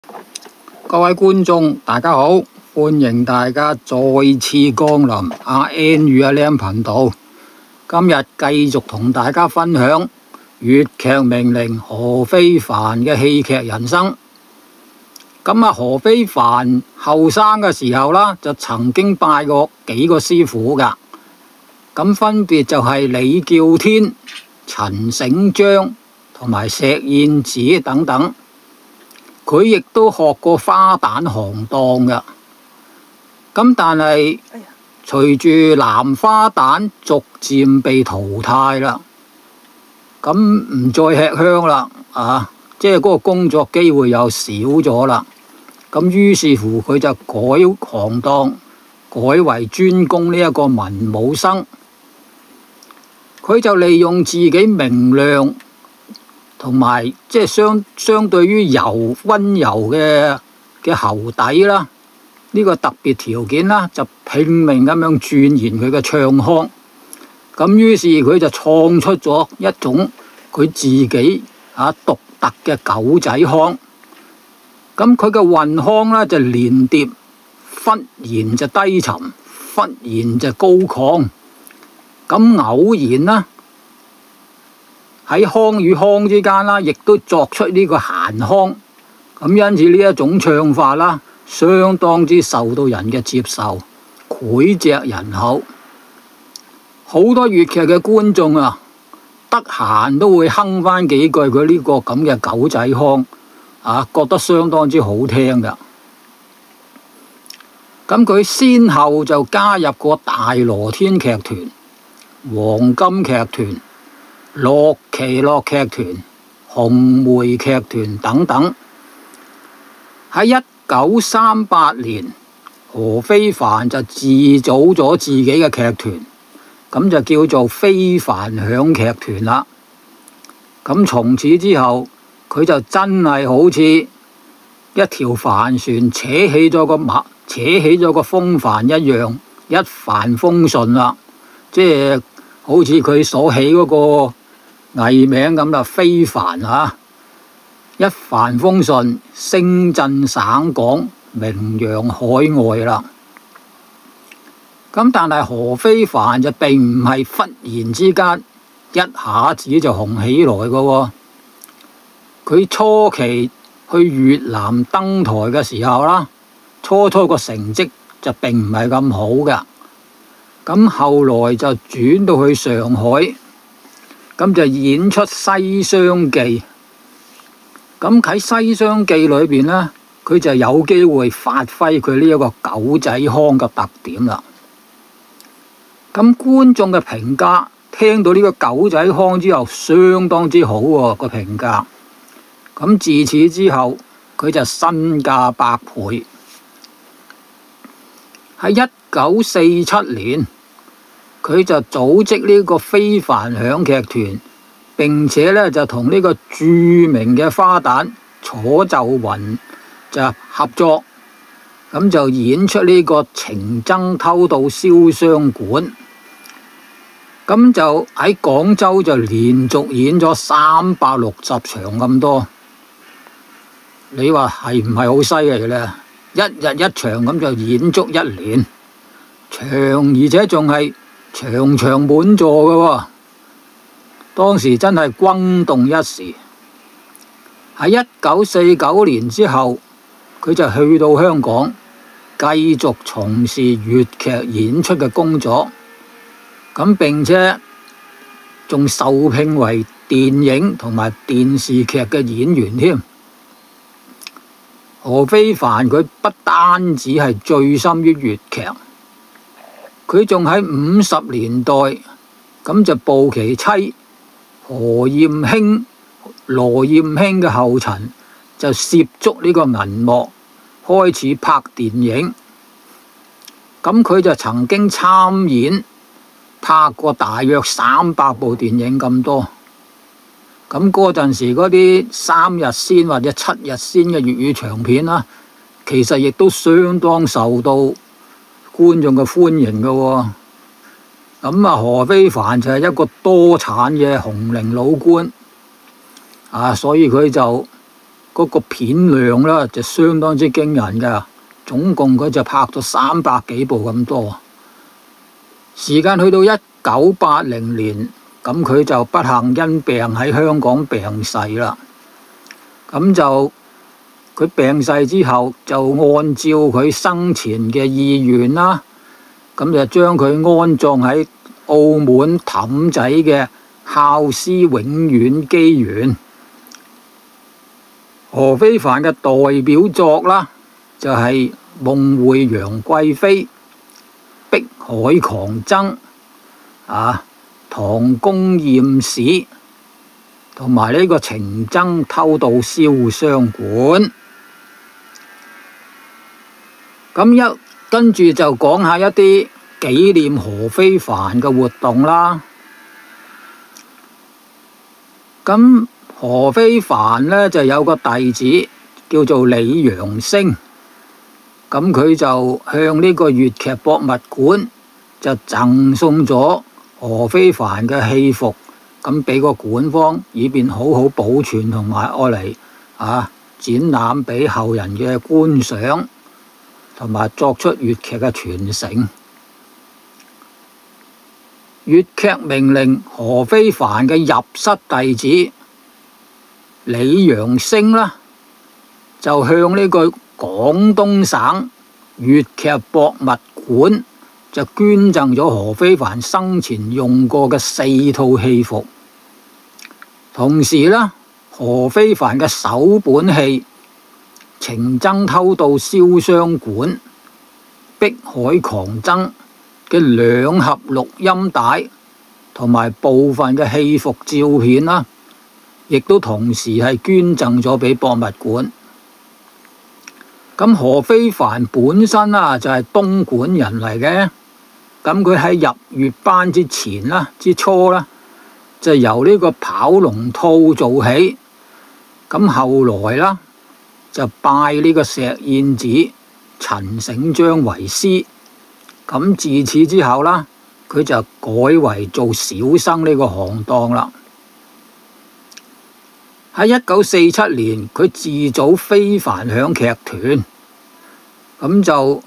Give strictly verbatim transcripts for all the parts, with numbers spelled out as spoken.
各位觀眾，大家好，歡迎大家再次光臨阿 N 與阿 Lam 頻道。今日繼續同大家分享粵劇名伶何非凡嘅戲劇人生。咁啊，何非凡後生嘅時候啦，就曾經拜過幾個師傅噶。咁分別就係李叫天、陳醒章同埋石燕子等等。佢亦都學過花旦行當嘅。咁但係隨住男花旦逐漸被淘汰啦，咁唔再吃香啦，啊，即係嗰個工作機會又少咗啦。咁於是乎佢就改行當，改為專攻呢一個文武生。佢就利用自己明亮同埋即係相相對於柔溫柔嘅嘅喉底啦，呢個特別條件啦，就拼命咁樣鑽研佢嘅唱腔。咁於是佢就創出咗一種佢自己啊獨特嘅狗仔腔。咁佢嘅韻腔呢，就連疊，忽然就低沉，忽然就高亢。咁偶然啦，喺腔與腔之間啦，亦都作出呢個閒腔。咁因此呢一種唱法啦，相當之受到人嘅接受，膾炙人口。好多粵劇嘅觀眾啊，得閒都會哼翻幾句佢呢個咁嘅狗仔腔，啊，覺得相當之好聽噶。咁佢先後就加入過大羅天劇團、黃金劇團、樂奇樂劇團、紅梅劇團等等。喺一九三八年，何非凡就自組咗自己嘅劇團，咁就叫做非凡響劇團啦。咁從此之後，佢就真係好似一條帆船扯起咗個馬，扯起咗個風帆一樣，一帆風順啦。即係好似佢所起嗰個藝名咁啦，非凡啊，一帆風順，聲震省港，名揚海外啦。咁但係何非凡就並唔係忽然之間一下子就紅起來嘅喎。佢初期去越南登台嘅時候啦，初初個成績就並唔係咁好嘅。咁後來就轉到去上海，咁就演出《西廂記》。咁喺《西廂記》裏邊呢，佢就有機會發揮佢呢一個狗仔腔嘅特點啦。咁觀眾嘅評價，聽到呢個狗仔腔之後，相當之好喎，個評價。咁自此之後，佢就身價百倍。喺一九四七年，佢就組織呢個非凡響劇團，並且呢就同呢個著名嘅花旦楚岫雲就合作，咁就演出呢個情僧偷渡瀟湘館。咁就喺廣州就連續演咗三百六十場咁多。你話係唔係好犀利呢？一日一場咁就演足一年，長而且仲係場場滿座嘅喎。當時真係轟動一時。喺一九四九年之後，佢就去到香港，繼續從事粵劇演出嘅工作。咁並且仲受聘為電影同埋電視劇嘅演員添。何非凡佢不單止係醉心於粵劇，佢仲喺五十年代咁就步其妻何艷卿、羅艷卿嘅後塵，就涉足呢個銀幕，開始拍電影。咁佢就曾經參演拍過大約三百部電影咁多。咁嗰陣時嗰啲三日先或者七日先嘅粵語長片啦，其實亦都相當受到觀眾嘅歡迎嘅喎。咁啊，何非凡就係一個多產嘅紅伶老倌啊，所以佢就嗰個片量呢，就相當之驚人噶，總共佢就拍咗三百幾部咁多。時間去到一九八零年，咁佢就不幸因病喺香港病逝啦。咁就佢病逝之後，就按照佢生前嘅意願啦，咁就將佢安葬喺澳門氹仔嘅孝思永遠基園。何非凡嘅代表作啦，就係、是《夢會楊貴妃》、《碧海狂僧》啊、《唐宮艷史》同埋呢個《情僧偷盜燒傷館》。咁一跟住就講下一啲紀念何非凡嘅活動啦。咁何非凡呢，就有個弟子叫做李陽升，咁佢就向呢個粵劇博物館就贈送咗何非凡嘅戲服，咁俾個館方以便好好保存同埋愛嚟啊展覽俾後人嘅觀賞，同埋作出粵劇嘅傳承。粵劇名伶何非凡嘅入室弟子李陽升啦，就向呢個廣東省粵劇博物館就捐贈咗何非凡生前用過嘅四套戲服。同時呢，何非凡嘅首本戲《情僧偷盜燒傷館》、《碧海狂僧》嘅兩盒錄音帶同埋部分嘅戲服照片啦，亦都同時係捐贈咗俾博物館。咁何非凡本身啊就係東莞人嚟嘅，咁佢喺入粵班之前啦、之初啦，就由呢個跑龍套做起，咁後來啦就拜呢個石燕子陳醒章為師，咁自此之後啦，佢就改為做小生呢個行當啦。喺一九四七年，佢自組非凡響劇團，咁就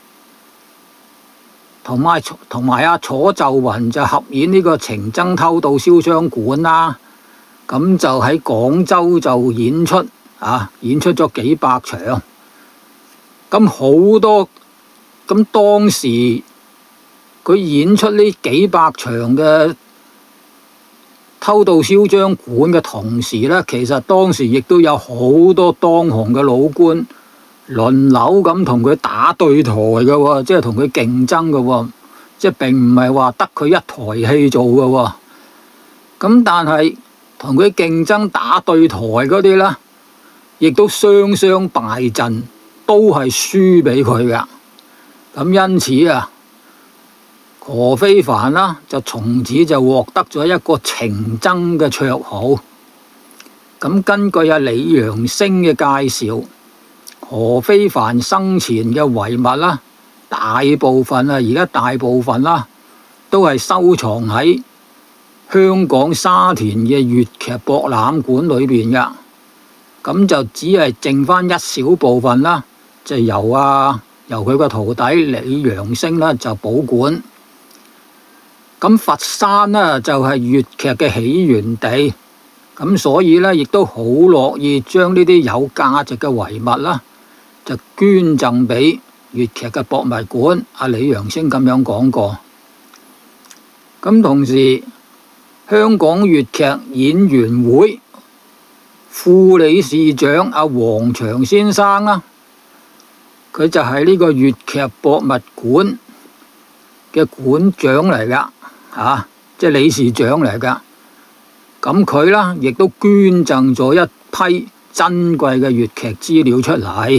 同埋同埋阿楚岫雲就合演呢個《情僧偷盜燒傷館》啦。咁就喺廣州就演出啊，演出咗幾百場。咁好多咁當時佢演出呢幾百場嘅偷盜燒傷館嘅同時呢，其實當時亦都有好多當紅嘅老官輪流咁同佢打對台嘅喎，即係同佢競爭嘅喎，即係並唔係話得佢一台戲做嘅喎。咁但係同佢競爭打對台嗰啲呢，亦都雙雙敗陣，都係輸俾佢噶。咁因此啊，何非凡啦，就從此就獲得咗一個情僧嘅綽號。咁根據阿李陽升嘅介紹，何非凡生前嘅遺物啦，大部分啊，而家大部分啦，都係收藏喺香港沙田嘅粵劇博覽館裏邊噶。咁就只係剩翻一小部分啦，就由啊由佢個徒弟李陽升啦就保管。咁佛山呢，就係粵劇嘅起源地，咁所以呢，亦都好樂意將呢啲有價值嘅遺物啦，就捐贈俾粵劇嘅博物館。阿李陽升咁樣講過。咁同時，香港粵劇演員會副理事長阿黃祥先生啦，佢就係呢個粵劇博物館嘅館長嚟噶。啊，即係理事長嚟噶，咁佢啦亦都捐贈咗一批珍貴嘅粵劇資料出嚟。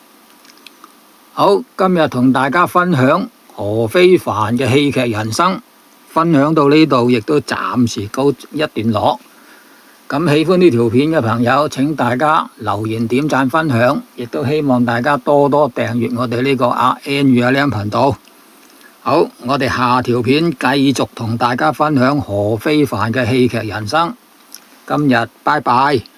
好，今日同大家分享何非凡嘅戲劇人生，分享到呢度，亦都暫時告一段落。咁喜歡呢條片嘅朋友，請大家留言、點讚、分享，亦都希望大家多多訂閱我哋呢個阿 N 與阿 Lam 頻道。好，我哋下條片繼續同大家分享何非凡嘅戲劇人生。今日拜拜。